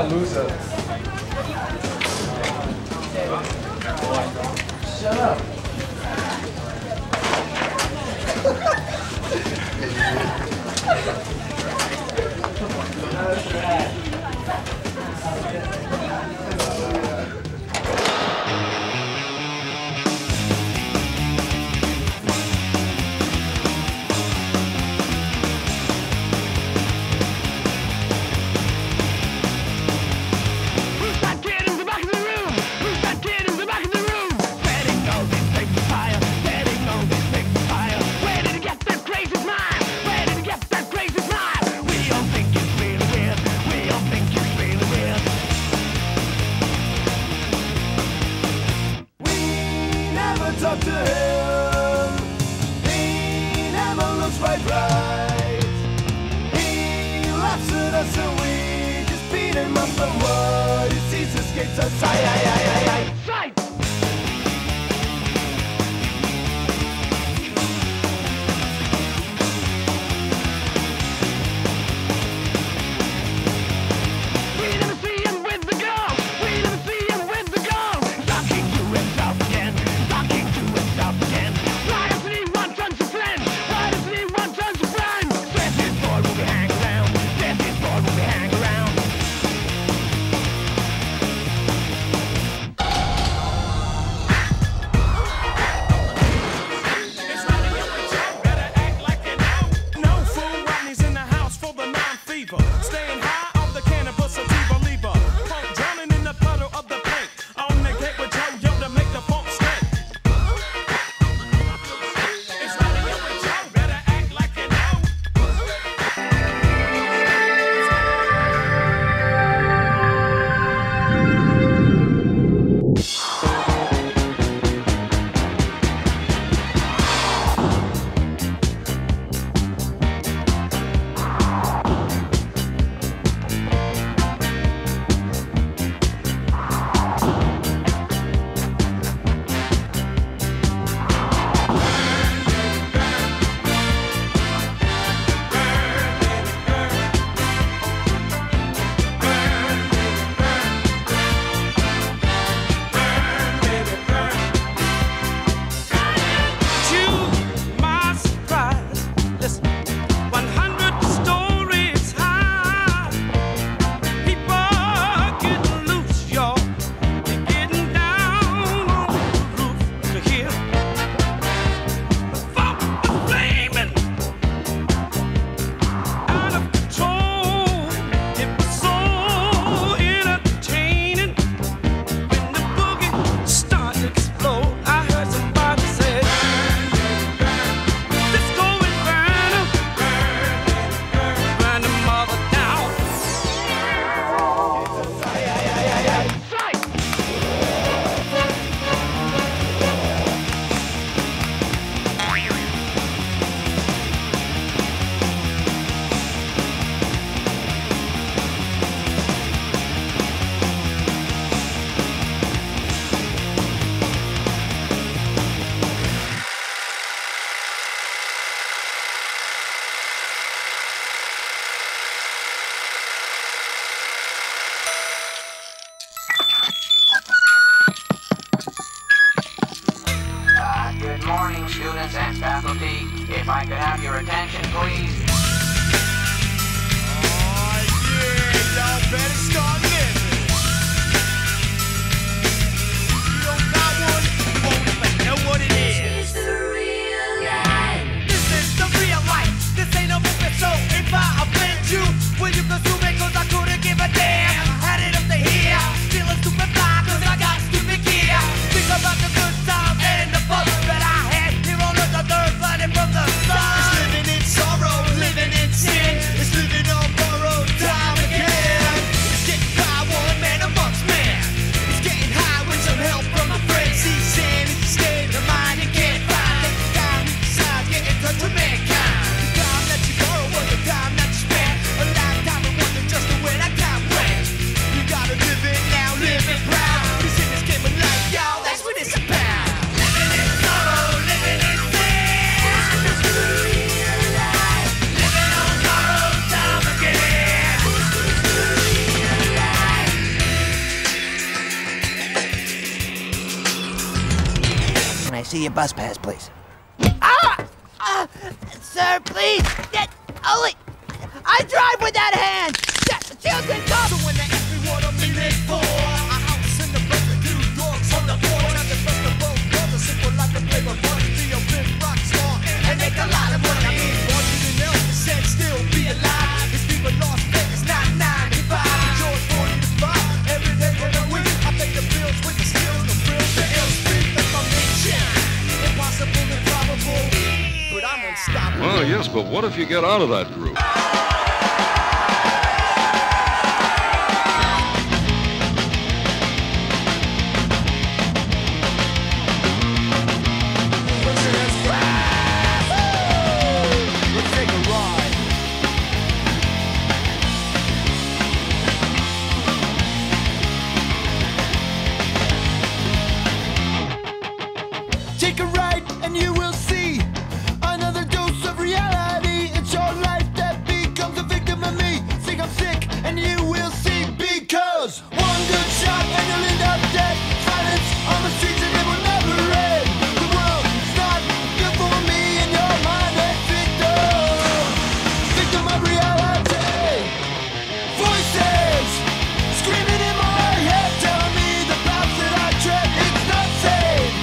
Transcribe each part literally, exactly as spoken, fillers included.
a loser. Shut up. Talk to him, he never looks right, right. He laughs at us and we just beat him up, and what he sees escapes us. Sight, sight, sight, sight, sight. We never see him with the gun. We never see him with the gun. Talking to himself again. Again. Why doesn't he want tons of friends? Why doesn't he want tons of friends? Says his boy will be hang around. Says his boy will be hang around. It's not a young joke, better act like you know. No fool, Rodney's in the house for the non-fever. Staying high off the cannabis sativa lever. Funk drowning in the puddle of the paint. On the gate with Joe Yo to make the funk stink. Students and faculty, if I could have your attention, please. Oh yeah, y'all better start living. You don't got one, you won't even know what it is. It's the real life. This is the real life. This ain't no movie, so if I offend you, will you consume it? Cause I couldn't give a damn. Had it up to here, feeling stupid fly, cause I got stupid gear. Think about the good times and the fun that I had here on earth, the third planet from the sun. It's living in sorrow, living in sin. It's living on borrowed time again. It's getting I see your bus pass, please? Ah! Ah! Sir, please! Get, only... I drive with that hand! Children, come! So when they ask me what I'm in it for, a house in the bucket, two dogs on the porch. At the best of both brothers, simple like a flavor bunch. Be a big rock star and make a lot of money. Larger than Elvis said, still be alive. It's people Las Vegas, not ninety-five. George forty-five, every day of the week. I pay the bills with the skills, the frills, the ill speak. That's my mission. Impossible and probable, but I'm unstoppable. Well, yes, but what if you get out of that group? Take a ride and you will see another dose of reality. It's your life that becomes a victim of me. Think I'm sick and you will see, because one good shot and you'll end up dead. Silence on the streets and it will never end. The world is not good for me and your mind is victim. Victim of reality. Voices screaming in my head, telling me the path that I tread, it's not safe.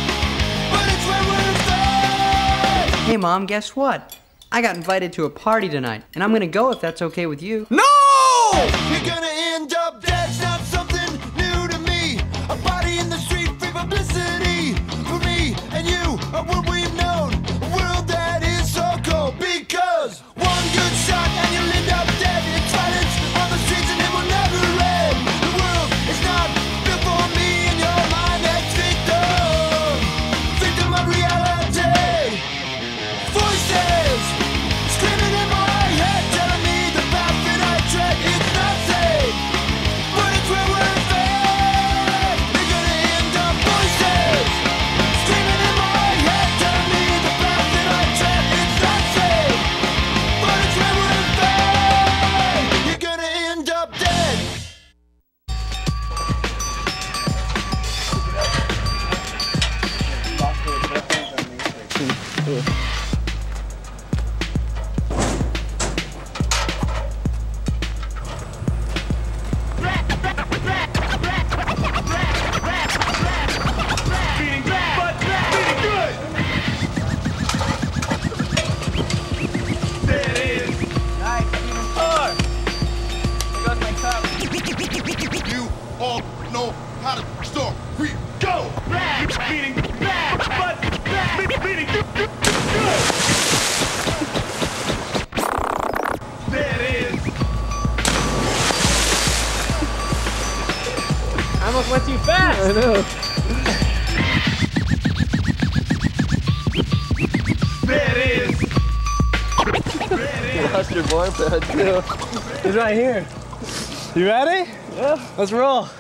Hey Mom, guess what? I got invited to a party tonight, and I'm gonna go if that's okay with you. No! You're gonna end up dead, it's not something new to me. A body in the street, free publicity. For me and you are what we've known. A world that is so cold, because one good shot and you'll end up dead. It's violence on the streets and it will never end. The world is not built for me and your mind that's victim. Victim of reality. Voices screaming in my head, telling me the path that I tread is not safe, but it's where we're fed. You're gonna end up. Voices screaming in my head, telling me the path that I tread is not safe, but it's where we're fed. You're gonna end up dead. You all know how to start. We go! Beating back, but back, beating good. There it is. I almost went too fast! I know. There it is. Lost your boy pad too. He's right here. You ready? Yeah. Let's roll.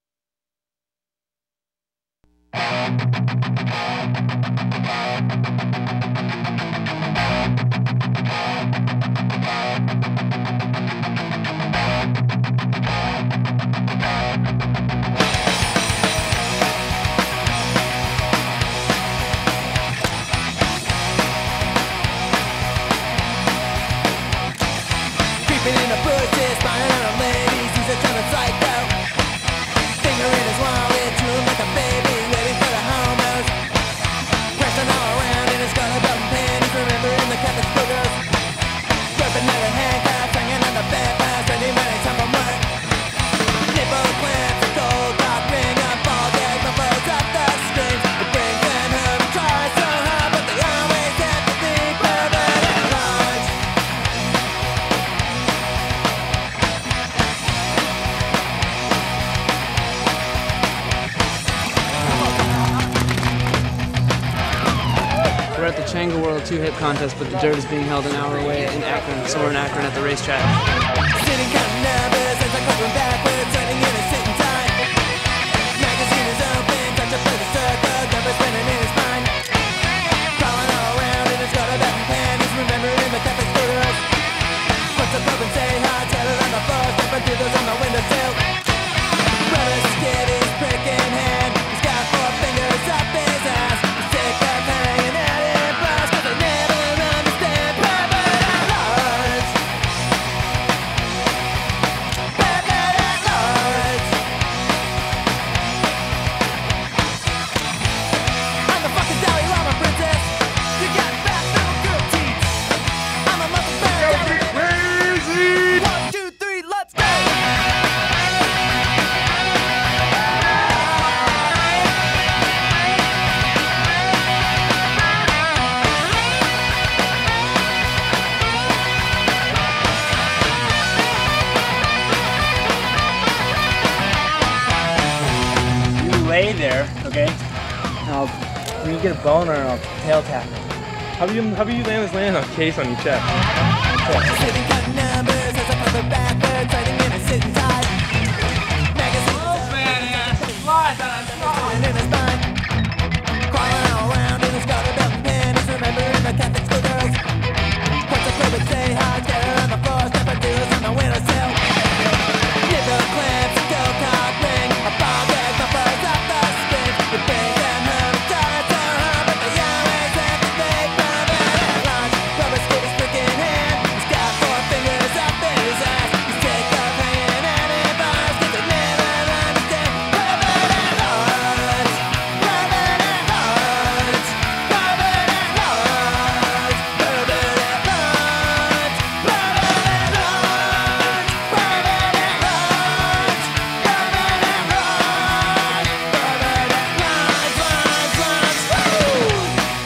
Creeping in the bushes, spying on ladies, he's a kind of psycho. Finger in his wallet, chewing like a baby, waiting for the homos. Pressing all around in his collar belt and panties, remembering the Catholic schoolgirls. Gripping at the handcuffs, hanging on the bedpost, ready when it's time for work. Nipple clamps, a gold rock ring, a ball gag, my foes up the strings. It brings them home, try so hard, but they always have to think pervert at large. We're at the Changa World two hip contest, but the dirt is being held an hour away in Akron, so we're in Akron at the racetrack. Sitting kind of nervous as I come backwards, turning in a sitting time. Magazine is open, touch up for the circle, never spinning in his mind. Crawling all around in his gutter belt and panties, remembering the Catholic schoolgirls. Puts up up and say hi, tell it on the floor, stepping through those on the windowsill. Rubber skid, his prick in hand, he's got four fingers up his ass. He's sick of When you get a boner, I'll tail tap it. How do you how do you land this landing on case on your chest? Sitting counting numbers as I cover backwards, writing in a sitting tight. Magazines in his spine, crawling all around in his garter belt and panties, remembering the Catholic school girls. Once I play with say hi, get her on the floor, step her dealers on the windowsill. Nipple clamps, a go-kart ring, a ball gag, my furs up the spin. We bang them home, dollars to her, but they always have to pay private at lunch. Rubber skate is prick in hand, he's got four fingers up his ass. He's sick of hanging out in bars, cause they never understand private at lunch. Private at lunch. Private at lunch. Private at lunch. Private at lunch. Private at lunch. Private at lunch. Private at lunch, lunch, lunch, woo!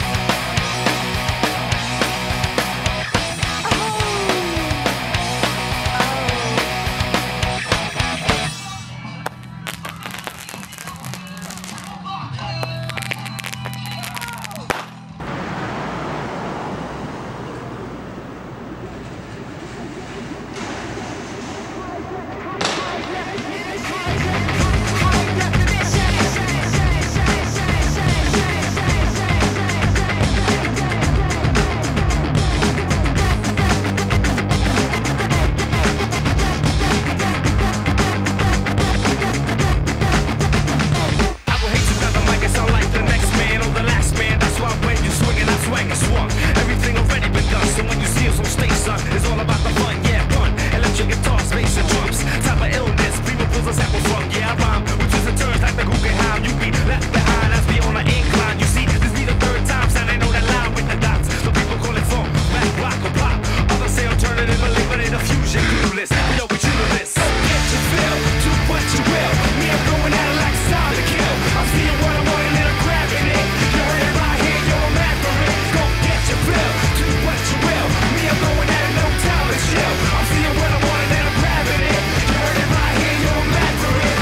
I will hate you 'cause the mic, I sound like the next man or the last man. That's why when you swing and I swang and swung, everything already been done. So when you see us on stage, son, it's all about the fun, yeah, fun. Electric guitars, bass and drums, type of illness. People pulls us apple funk, yeah, I rhyme. With twists and turns like the Guggenheim. You be left behind as we on an incline. You see, this be the third time, son, I know that line with the dots. So people call it funk, rap, rock, or pop. Others say alternative, eliminate a fusion, clueless. But yo, we true to this. So get your feel, do what you will. Me, I'm going at it like it's time to kill. I'm seeing what I want and then I'm grabbing it. You heard it right here, yo, I'm mad for it. Go get your feel, do what you will. Me, I'm going at it, no time to chill. I'm seeing what I want and then I'm grabbing it. You heard it right here, yo, I'm mad for it.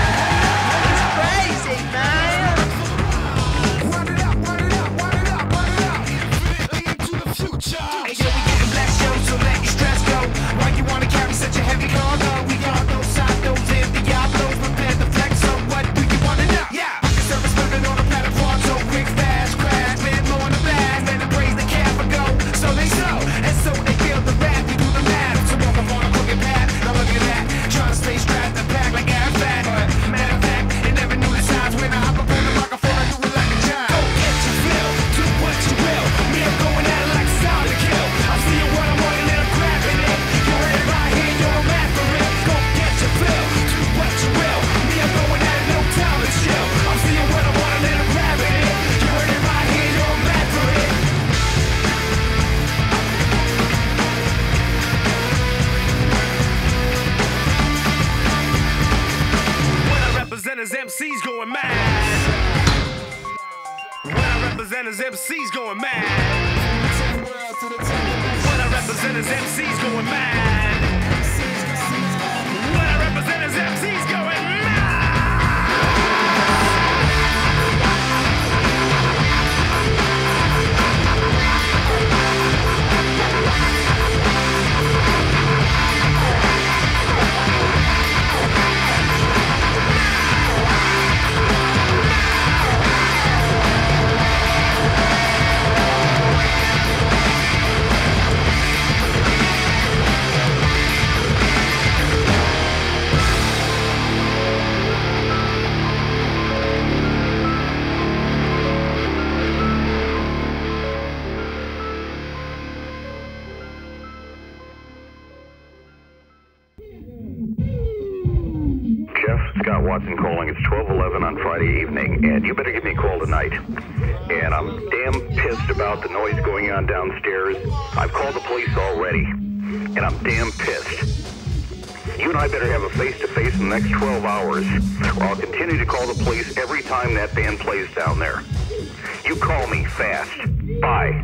Crazy, man. Run it up, run it up, run it up, run it up. Into the future. Hey, yo, we getting black shows, so let your stress go. Why you wanna carry such a heavy cargo? We got those side those in the Diablos, prepare to flex. So what do you wanna know? Yeah, the service living on a planet so quick, fast, crash, man, low on the blast, man, the praise they can't forgo. So they show, and so they feel the rap. We do the math, so walk up on a crooked path. Now look at that, trying to stay strapped and packed like air fat. But matter of fact, they never knew the signs when I hop up on the microphone. I do it like a giant. Go get your feel, do what you will. Me, I'm going at it like it's time to kill. I'm seeing what I want and then I'm grabbing it. You heard it right here, yo, I'm mad for it. Go get your feel, do what you will. Me, I'm going at it, no time to chill. I'm seeing what I want and then I'm grabbing it. You heard it right here, yo, I'm mad for it. What I represent is M Cs going mad. What I represent is M Cs going mad. What I represent is M Cs going mad. What I represent is M Cs going mad. Scott Watson calling. It's twelve eleven on Friday evening, and you better give me a call tonight. And I'm damn pissed about the noise going on downstairs. I've called the police already, and I'm damn pissed. You and I better have a face-to-face in the next twelve hours, or I'll continue to call the police every time that band plays down there. You call me fast. Bye.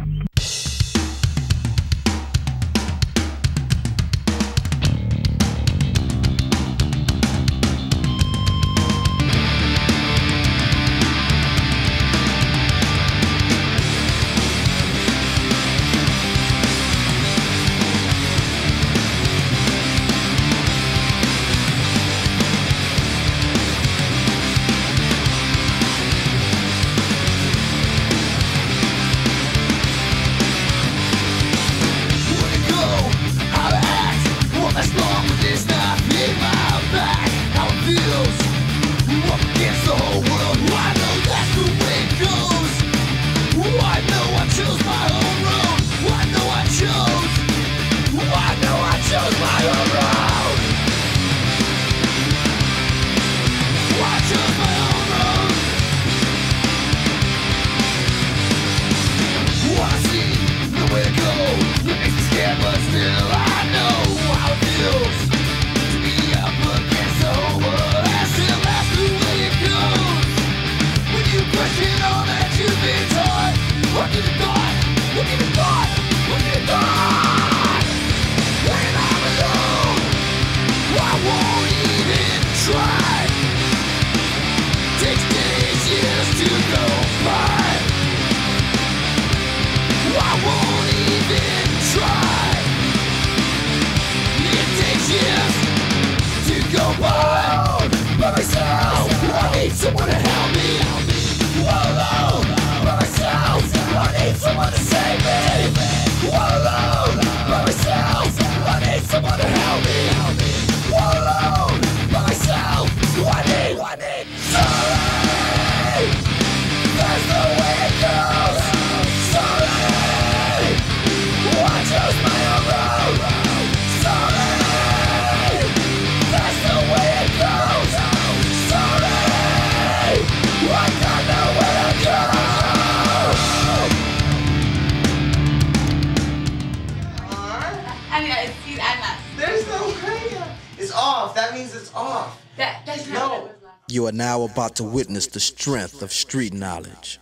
You are now about to witness the strength of street knowledge.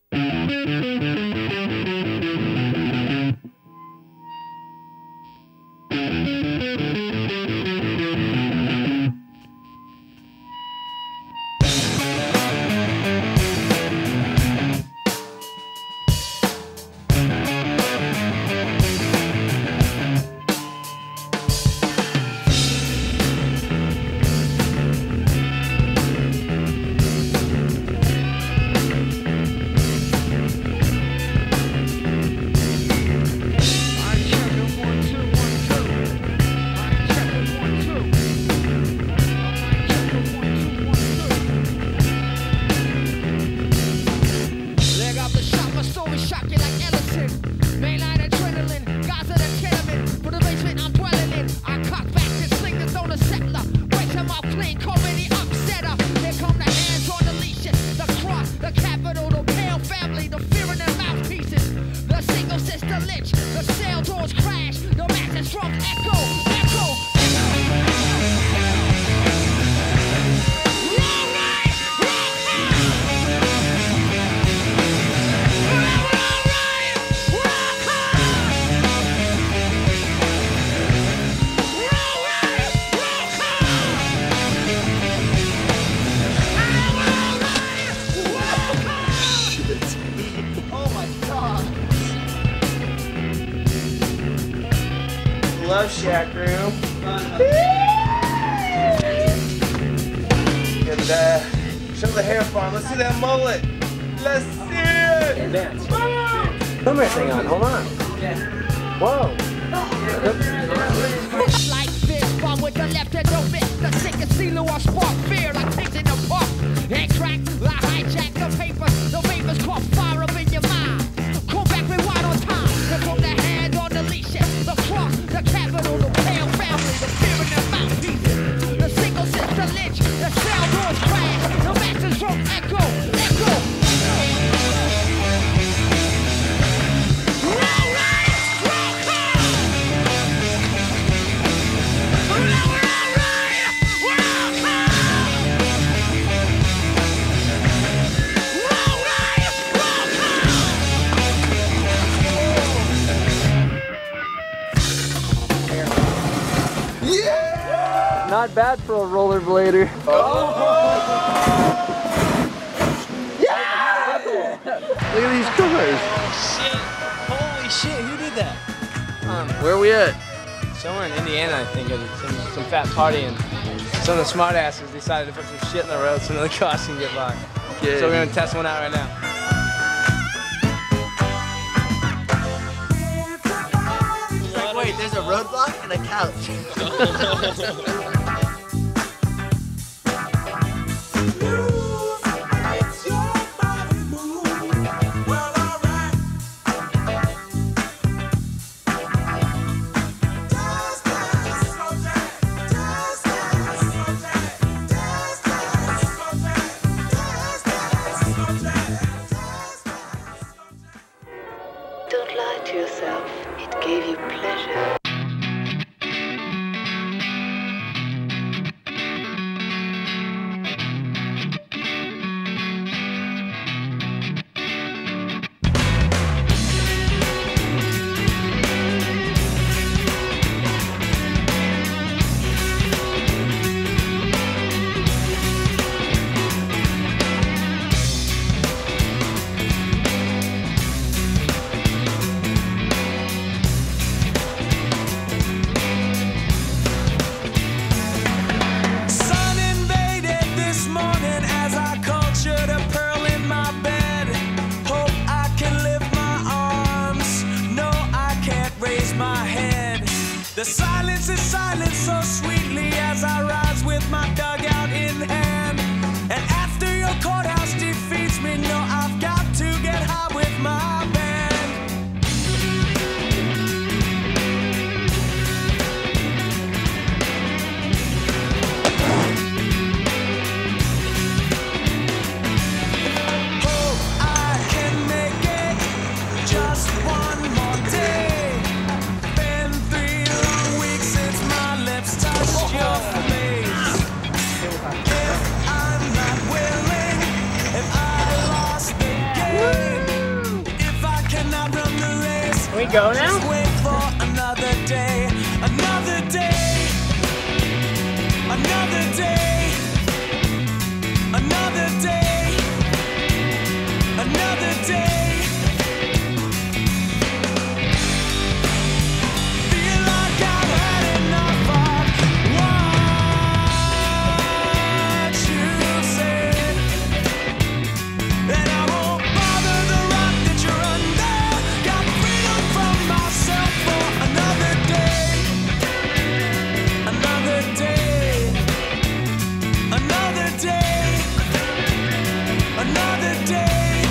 Love Shack room. And uh, show the hair farm. Let's see that mullet. Let's see it. Dance. Come here, thing on. Hold on. Whoa. Like this, bomb with the left hand don't miss. The sickest sealer will spark fear like pigs in the park. And crack, I hijack the paper. The papers caught fire up in your mind. Come back, rewind on time. And from the hand on the leash, the cross, the capital, the pale family, the fear in their mouthpieces. The single sister lynch, the cell doors crash. The masters from echo, echo. Not bad for a rollerblader. Oh. Yeah! Look at these covers. Shit. Holy shit, who did that? Um, where are we at? Somewhere in Indiana, I think. Some, some fat party, and some of the smartasses decided to put some shit in the road so the cars can get by. Yeah. So we're gonna test one out right now. Wait, there's a roadblock and a couch. Don't lie to yourself. It gave you pleasure. The silence is silent so sweetly as I rise with my dugout in hand. And after your courthouse defeats me, no, I've got to get high with my band. Hope I can make it just one more day. Been three long weeks since my lips touched your face. we go now? Just wait for another day, another day, another day, another day, another day. Feel like I've had enough of what you said, and I won't bother the rock that you're under. Got freedom from myself for another day, another day, another day, another day.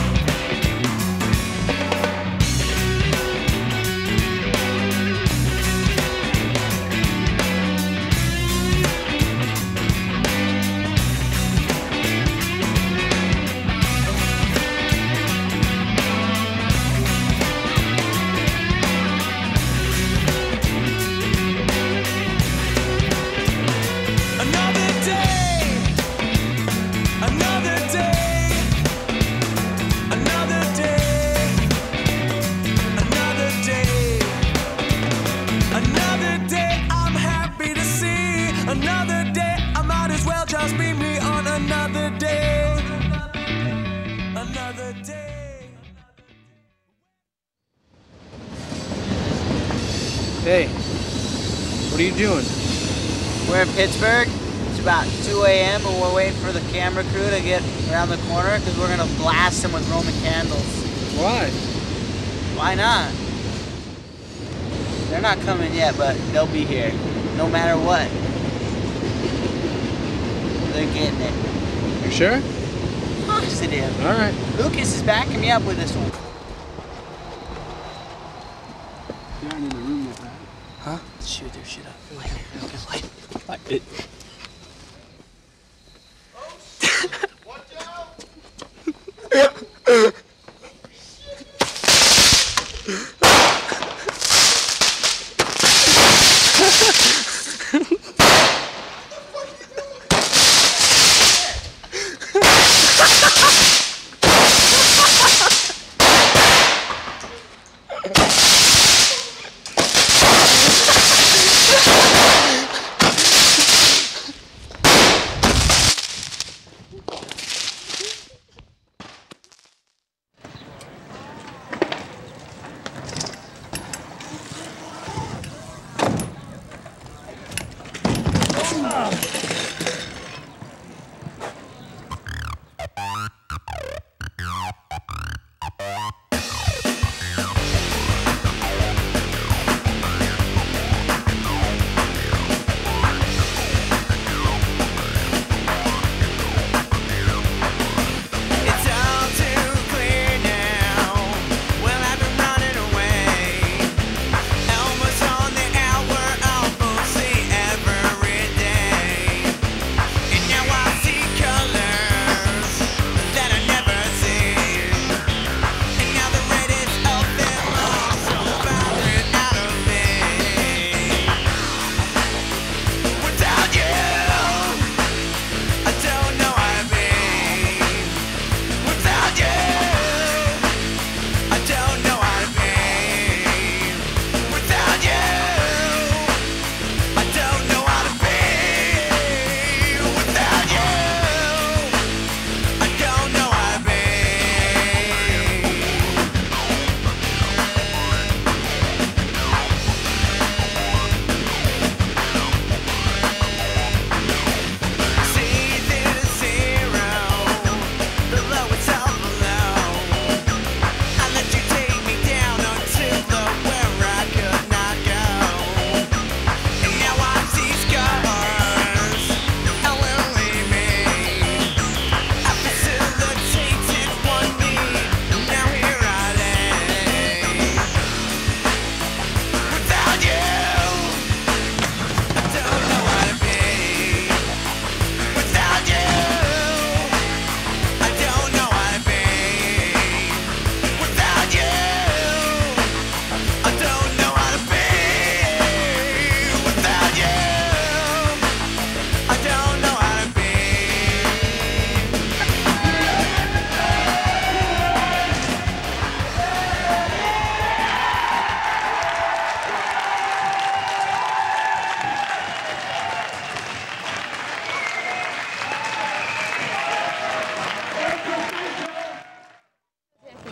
Another day, another day, another day, another day, another day. I'm happy to see another day. I might as well just be me on another day, another day. Hey, what are you doing? We're in Pittsburgh. It's about two A M and we're waiting for the camera crew to get around the corner because we're going to blast them with Roman candles. Why? Why not? They're not coming yet, but they'll be here. No matter what. They're getting it. You sure? Of course it is. All right. Lucas is backing me up with this one. You aren't in the room yet, right? Huh? Let's shoot their shit up. Light it. Lucas, light it. Light it.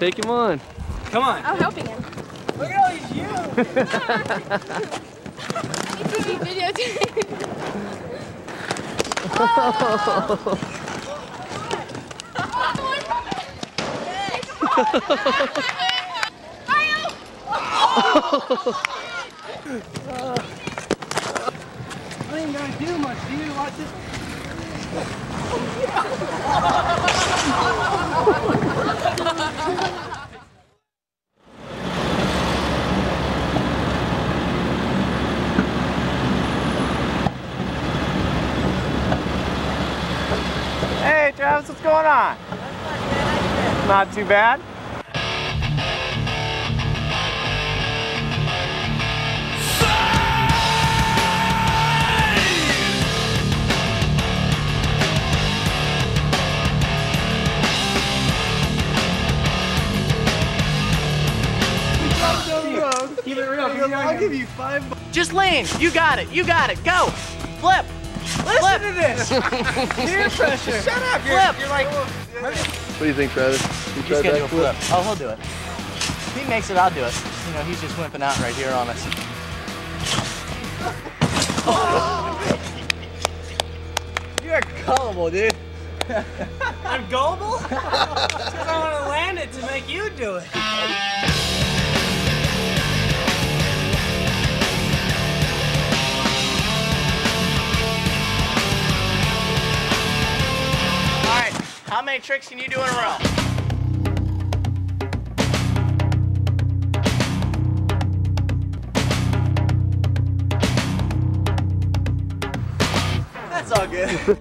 take him on. Come on. I'm helping him. Look at all these you. You videotaping. I ain't gonna do much, dude. Watch this. Hey Travis, what's going on? Not too bad. Keep it real. I'll give you five. Just lean. You got it. You got it. Go. Flip. Listen Flip. to this. Peer pressure. Shut up. Flip. You're like. What do you think, Travis? You He's gonna do a flip. Oh, he'll do it. If he makes it, I'll do it. You know, he's just wimping out right here on us. You're gullible, dude. I'm gullible? Because I want to land it to make you do it. Alright, how many tricks can you do in a row? That's all good.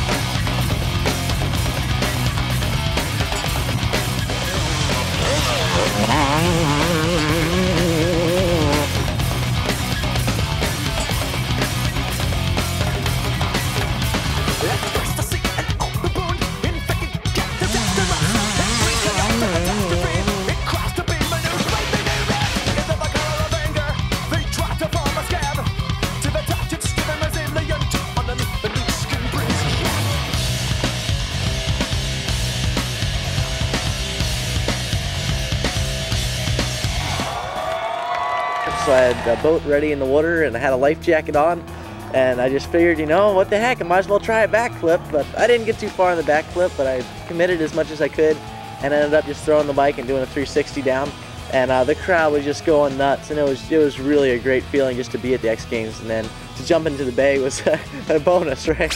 So I had a boat ready in the water and I had a life jacket on, and I just figured, you know, what the heck, I might as well try a backflip. But I didn't get too far in the backflip, but I committed as much as I could and ended up just throwing the bike and doing a three sixty down. And uh, the crowd was just going nuts, and it was it was really a great feeling just to be at the X Games, and then to jump into the bay was a bonus, right?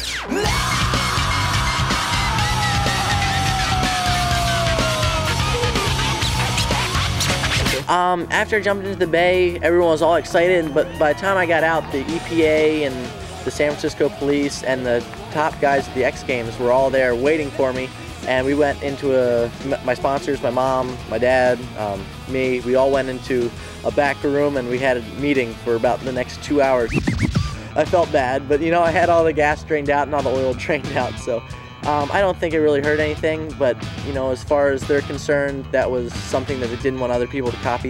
Um, after I jumped into the bay, everyone was all excited, but by the time I got out, the E P A and the San Francisco police and the top guys at the X Games were all there waiting for me, and we went into a, my sponsors, my mom, my dad, um, me, we all went into a back room and we had a meeting for about the next two hours. I felt bad, but you know, I had all the gas drained out and all the oil drained out, so Um, I don't think it really hurt anything, but you know, as far as they're concerned, that was something that they didn't want other people to copy.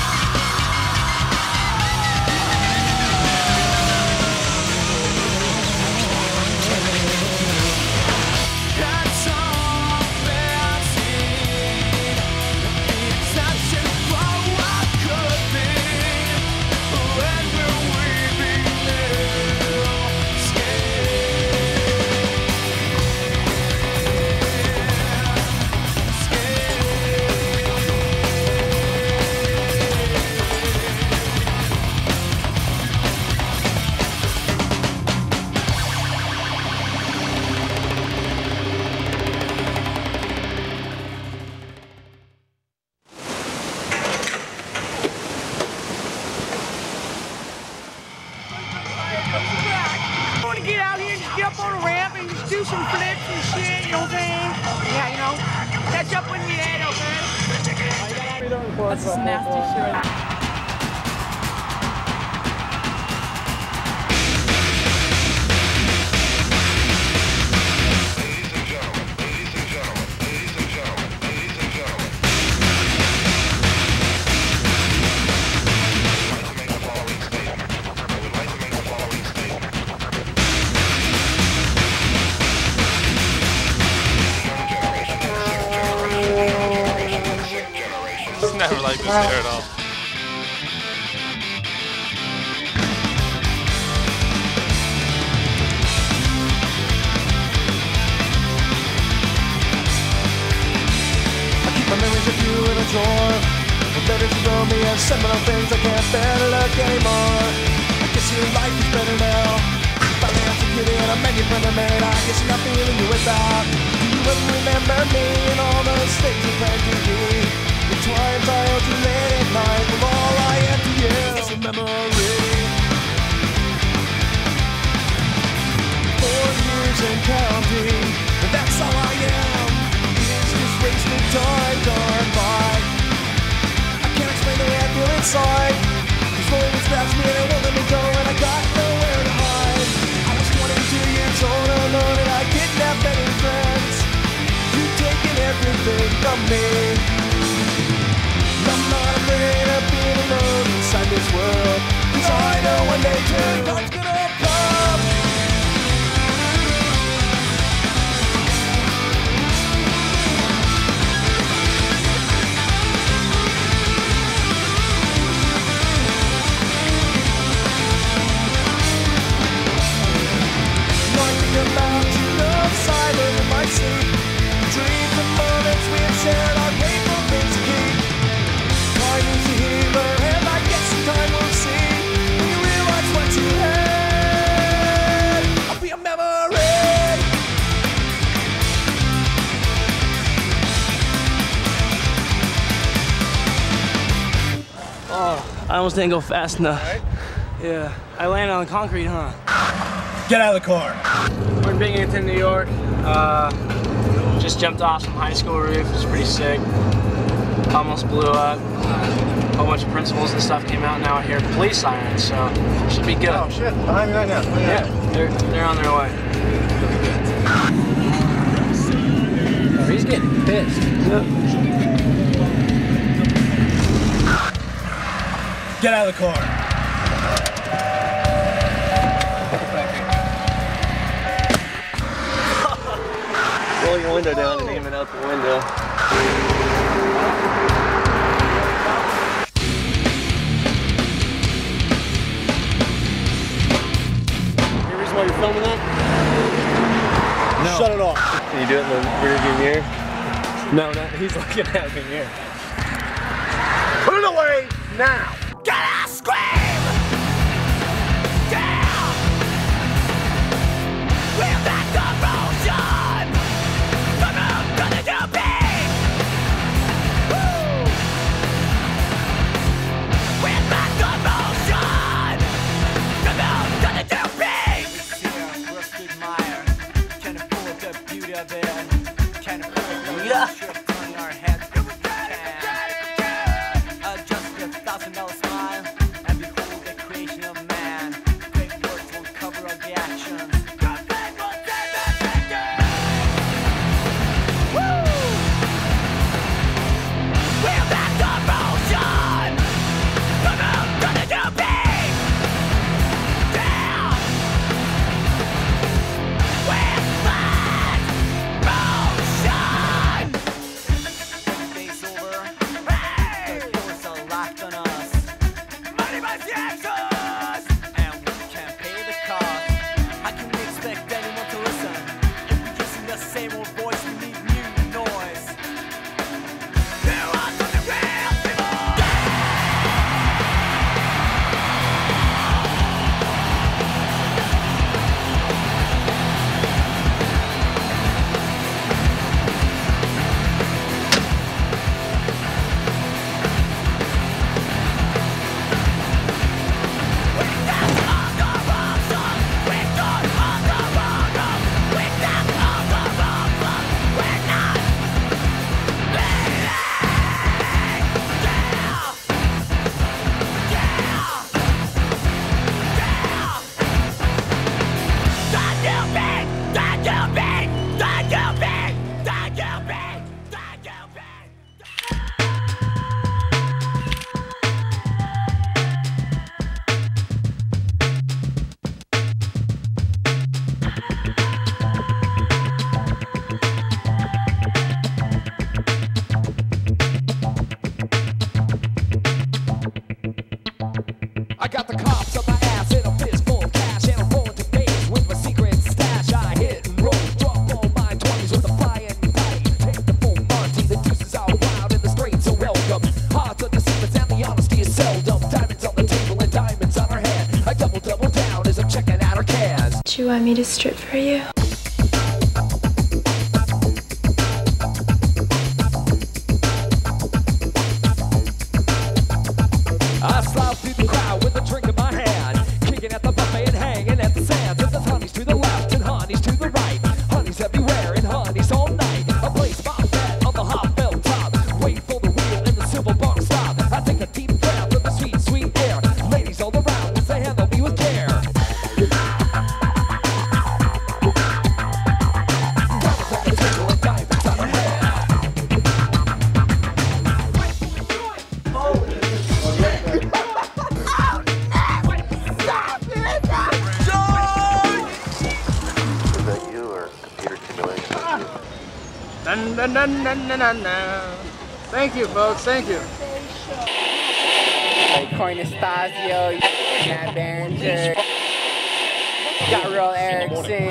up on a ramp and just do some flips and shit, you know what I'm saying? Yeah, you know, catch up with me then, okay? That's some nasty shit right there. like this here at all. I keep my memories of you in a drawer. The letters you wrote me and sentimental things I can't bear to look anymore. I guess your life is better now. Finally I'm forgetting and I met you friend I made. I guess you're not feeling you without. Do you ever remember me and all those things you planned to be? The times I held you late at night with all I am to you. It's a memory. Four years and counting, but that's all I am. It's just wasted time gone by. I can't explain the way I feel inside. This loneliness grabs me and it won't let me go, and I got nowhere to hide. I was twenty-two years old alone and I didn't have many friends. You've taken everything from me. I'm not afraid of being alone inside this world, 'cause I know one day too time's gonna come. About you love silent in my sleep. Dream the moments we have shared, our painful things to keep. Time is a healer, and I guess in time we'll see. When you realize what you had, I'll be a memory. Oh, I almost didn't go fast enough. Right. Yeah, I landed on concrete, huh? Get out of the car. We're in Binghamton, New York. Uh, just jumped off some high school roof. It was pretty sick. Almost blew up. A whole bunch of principals and stuff came out. Now I hear police sirens, so it should be good. Oh shit! Behind me right now. Yeah, they're they're on their way. Oh, he's getting pissed. Yep. Get out of the car. Roll your window down and aim it out the window. Any reason why you're filming that? No. Shut it off. Can you do it in the rearview mirror? No, no, he's looking at me here. Put it away now. Gotta scream! Down! We're back to motion! The moon gonna do big! Woo! We're back to motion! The moon gonna do big! We see a rusted mire. Can't afford the beauty of it. Can't afford the yeah. shirt on our heads. Can adjust your thousand dollars. want me to strip for you? I slide through the crowd with a drink in my hand, kicking at the buffet and hanging at the sand. There's honeys to the left and honeys to the right, honeys everywhere and honeys all night. I place my bet on the hot belt top, wait for the wheel and the silver bar stop. I take a deep breath of the sweet, sweet air. Ladies all around as they handle me with care. Dun, dun, dun, dun, dun, dun, dun. Thank you, folks. Thank you. Like Cornastasio, Matt Berenger, Gabriel Erickson.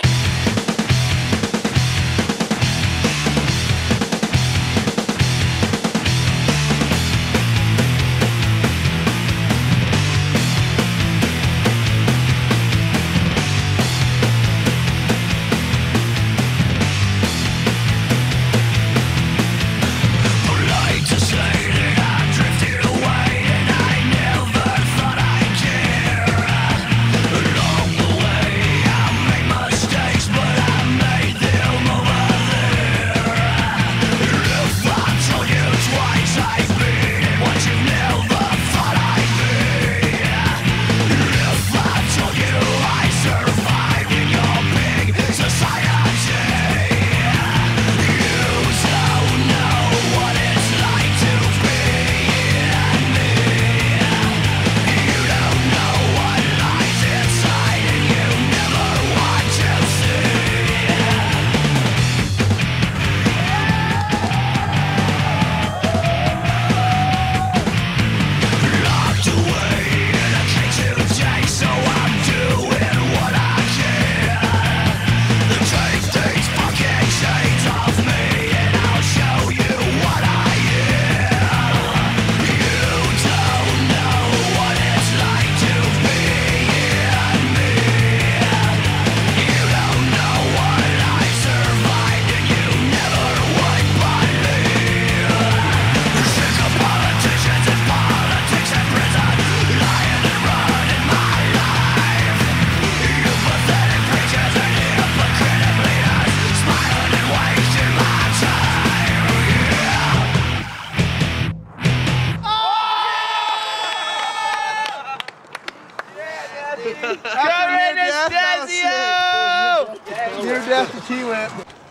Near death to T-Wimp.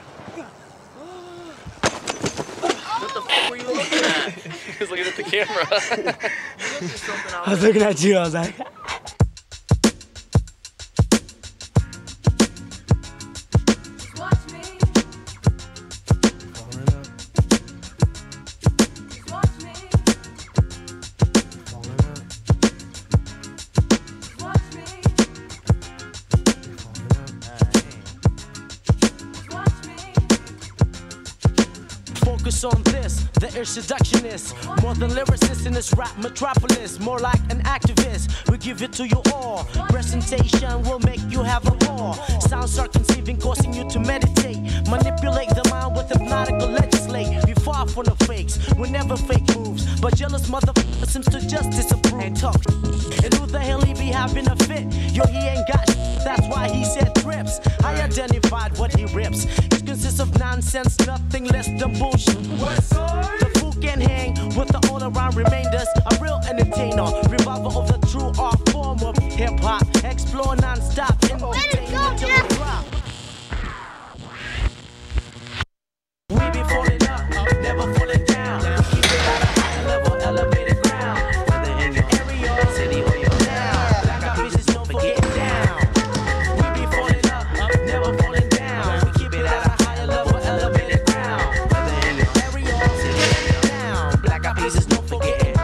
What the fuck were you looking at? He was looking at the camera. I was looking at you, I was like... Focus on this, the air seductionist. More than lyricist in this rap metropolis. More like an activist, we give it to you all. Presentation will make you have a ball. Sounds are conceiving, causing you to meditate. Manipulate the mind with hypnotical legislate. We far from the fakes, we never fake moves. But jealous motherfucker seems to just disapprove and talk. And who the hell he be having a fit? Yo, he ain't got shit, that's why he said trips. I identified what he rips. It consists of nonsense, nothing less than bullshit. The fool can hang with the all-around remainders. A real entertainer, revival of the true art form of hip-hop. Explore non-stop, entertainment till we drop. We be falling up, never falling down. Keep it at a higher level, elevated ground. Whether in your area, city, or your town. Black eyed peas is known for getting down. We be falling up, never falling down. We keep it at a higher level, elevated ground. Whether in your area, city, or your town. Black eyed peas is known for getting.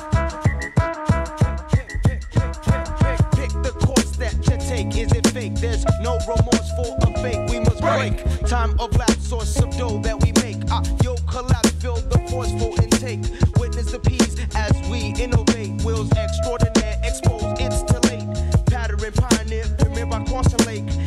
Pick the course that you take. Is it fake? There's no remorse for a fake. We must break. Time of lapse, source of dough that we make. Uh, yo, collapse, fill the forceful intake. Witness the peace as we innovate. Wills extraordinaire, expose, it's too late. Pattern pioneer, remember Crossing Lake.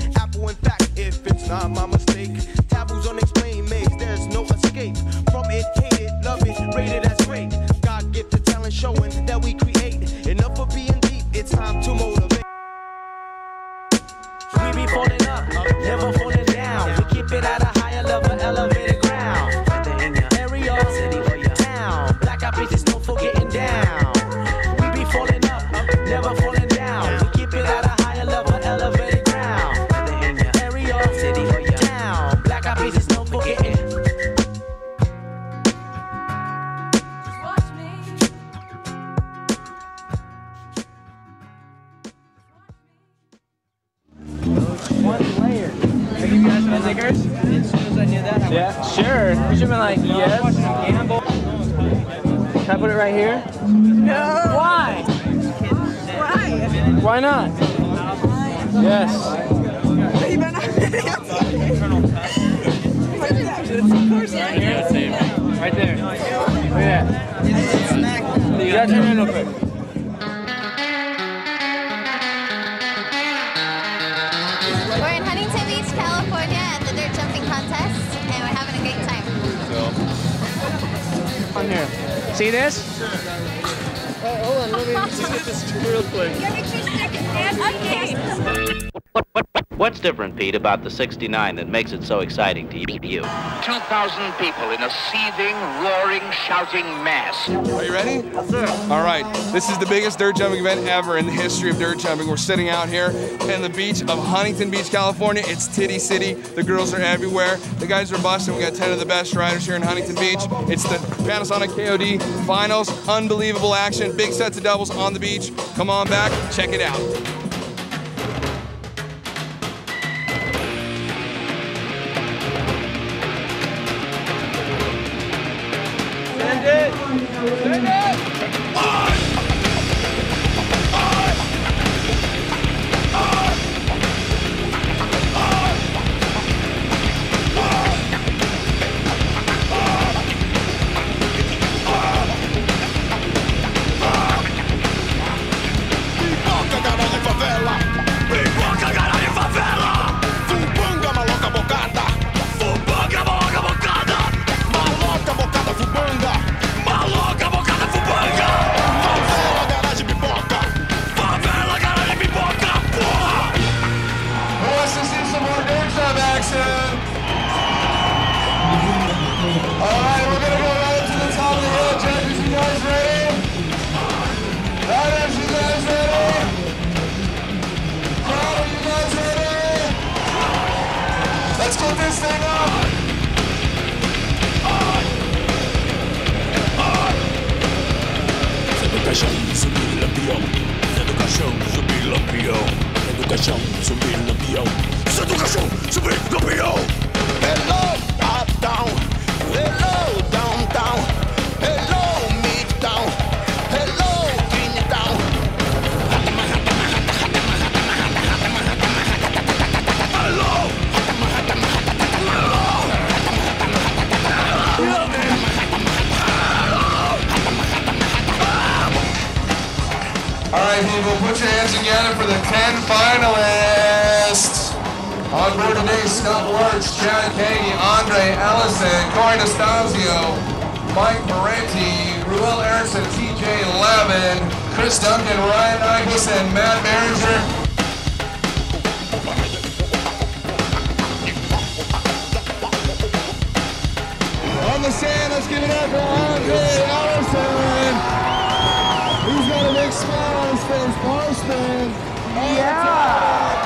You should have been like, yes. Can I put it right here? No. Why? Why? Why not? Yes. You better not. Of course, yeah. Right there. Look at that. You gotta turn it real quick. We're in Huntington Beach, California at the dirt jumping contest, and we're having a great time. On here. See this? Oh, hold on, let me just this real quick. Okay. What, what, what's different, Pete, about the sixty-nine that makes it so exciting to you? two thousand people in a seething, roaring, shouting mass. Are you ready? Yes, sir. All right. This is the biggest dirt jumping event ever in the history of dirt jumping. We're sitting out here in the beach of Huntington Beach, California. It's Titty City. The girls are everywhere. The guys are busting. We got ten of the best riders here in Huntington Beach. It's the Panasonic K O D finals. Unbelievable action. Big sets of doubles on the beach. Come on back. Check it out. Send it! Send it! Alright, we're gonna go right to the top of the hill. Judges, you guys ready? Riders, you guys ready? Crowd, are you guys ready? Let's get this thing up! Educação, subir lampião. Educação, subir lampião. Educação, subir lampião. Educação, subir lampião. Hello, uptown. Hello, downtown. Hello, midtown. Hello, Greentown. Hello. All right, people, put your hands together for the ten finalists. On board today, Scott Lurch, Chad Kagi, Andre Ellison, Corey Nastasio, Mike Parenti, Ruel Erickson, T J Levin, Chris Duncan, Ryan Igus, and Matt Behringer. On the sand, let's give it up for Andre Ellison. He's got a big smile on his face. Bar spin. Yeah.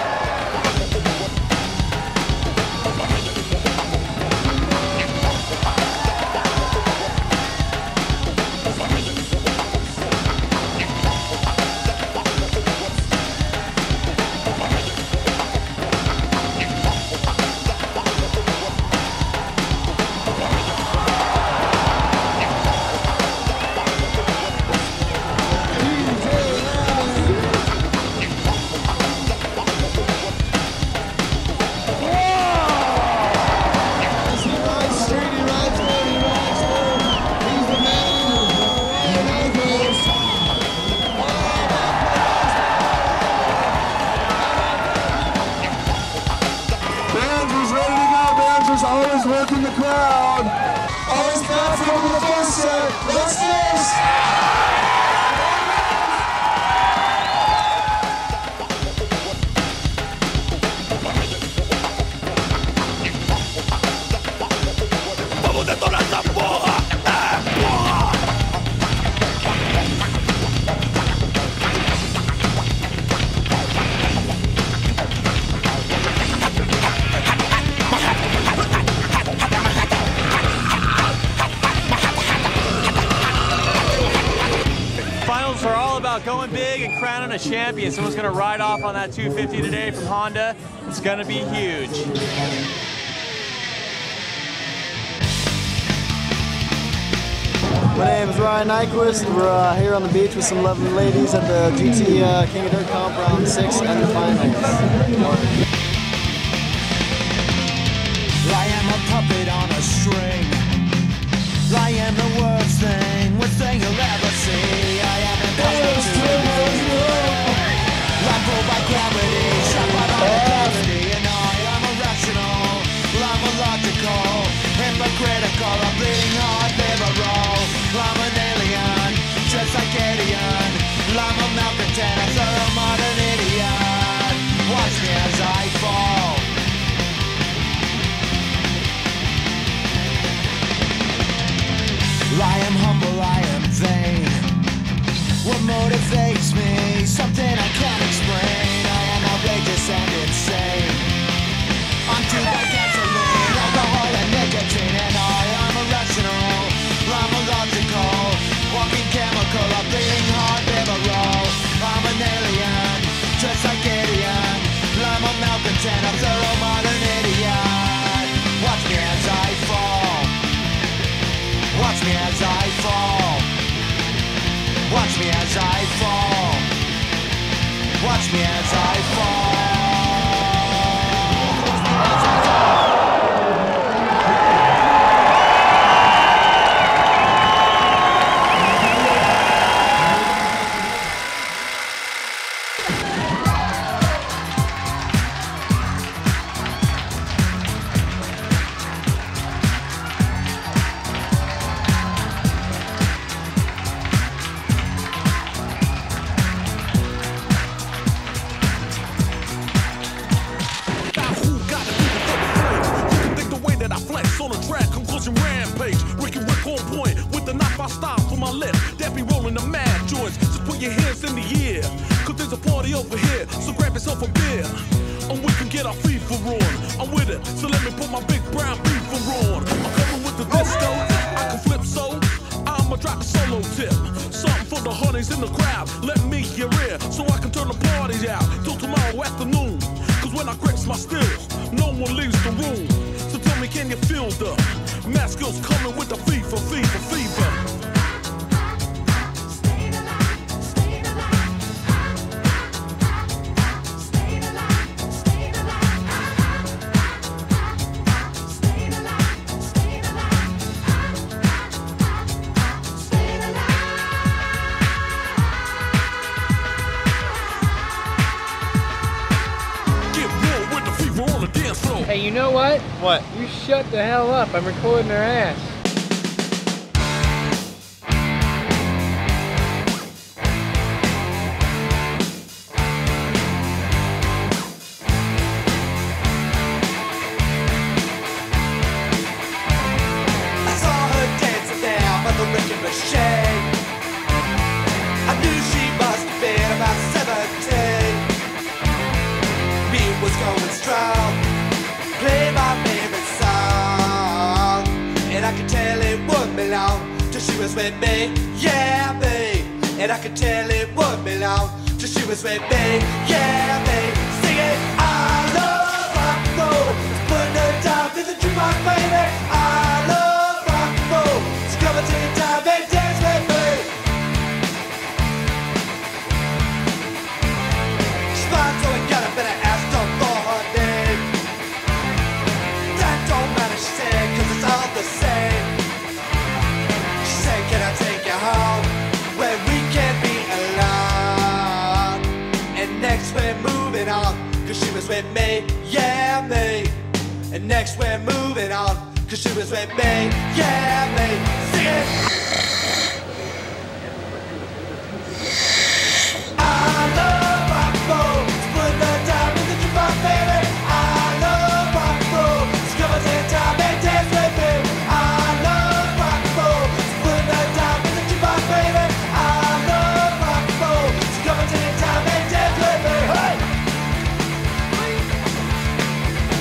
Always working the crowd. Always confident with the first set. What's this? Vamos detonar essa porra! É, porra! Finals are all about going big and crowning a champion. Someone's going to ride off on that two fifty today from Honda. It's going to be huge. My name is Ryan Nyquist. We're uh, here on the beach with some lovely ladies at the G T uh, King of Dirt Comp Round six and the finals. I am a puppet on a string. I am the worst thing, worst thing you'll ever see. I am impossible to believe. I'm pulled by gravity, shot by gravity, and I am irrational. I'm illogical, hypocritical, I'm bleeding heart, liberal. I'm an alien, just like Gideon. I'm a malcontent, I'm a modern idiot. Watch me as I fall. I am humble, I am vain. What motivates me? Something I can't explain. I am outrageous and insane. I'm too by gasoline, alcohol and nicotine, and I am irrational. I'm illogical, walking chemical, a bleeding heart liberal. I'm an alien, just like Gideon. I'm a malcontent, a thorough modern idiot. Watch me as I fall. Watch me as I fall. Watch me as I fall. Watch me as I fall. Hey, you know what? What? You shut the hell up. I'm recording her ass. I saw her dancing down by the wrecking machine. I knew she must have been about seventeen. Me was going strong. Play my favorite song, and I could tell it would belong till she was with me, yeah me. And I could tell it would belong till she was with me, yeah me. Singing, I love rock and roll, putting her down to the jukebox, baby. I love rock and roll, so come and take time and dance with me. She's fine, so I got a better ass done for her name. The same. She said, can I take you home where we can be alone? And next we're moving on, cause she was with me, yeah me. And next we're moving on, cause she was with me, yeah me. Sing it! I love rock and roll, so put the time in the jukebox, baby. I love rock and roll, so come and take time and dance with me.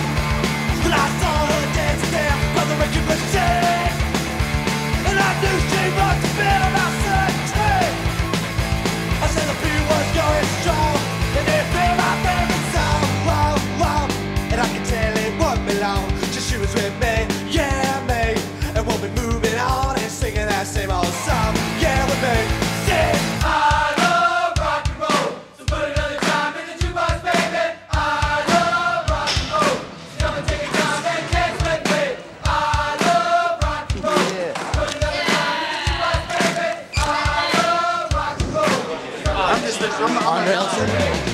And I knew Nelson.